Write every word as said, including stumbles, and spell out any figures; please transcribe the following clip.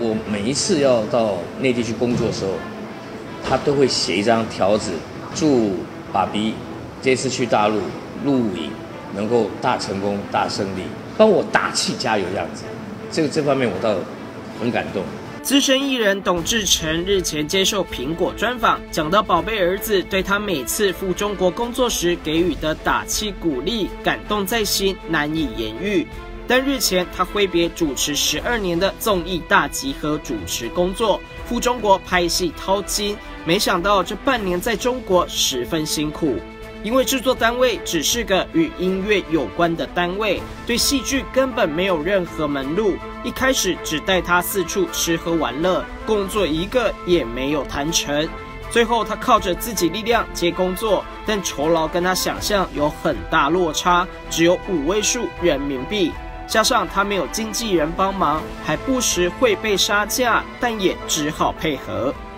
我每一次要到内地去工作的时候，他都会写一张条子，祝爸比这次去大陆录影能够大成功、大胜利，帮我打气加油这样子。这个这方面我倒很感动。 资深艺人董志成日前接受苹果专访，讲到宝贝儿子对他每次赴中国工作时给予的打气鼓励，感动在心，难以言喻。但日前他挥别主持十二年的综艺大集合主持工作，赴中国拍戏掏金，没想到这半年在中国十分辛苦。因为制作单位只是个与音乐有关的单位，对戏剧根本没有任何门路。一开始只带他四处吃喝玩乐，工作一个也没有谈成。最后他靠着自己力量接工作，但酬劳跟他想象有很大落差，只有五位数人民币。加上他没有经纪人帮忙，还不时会被杀价，但也只好配合。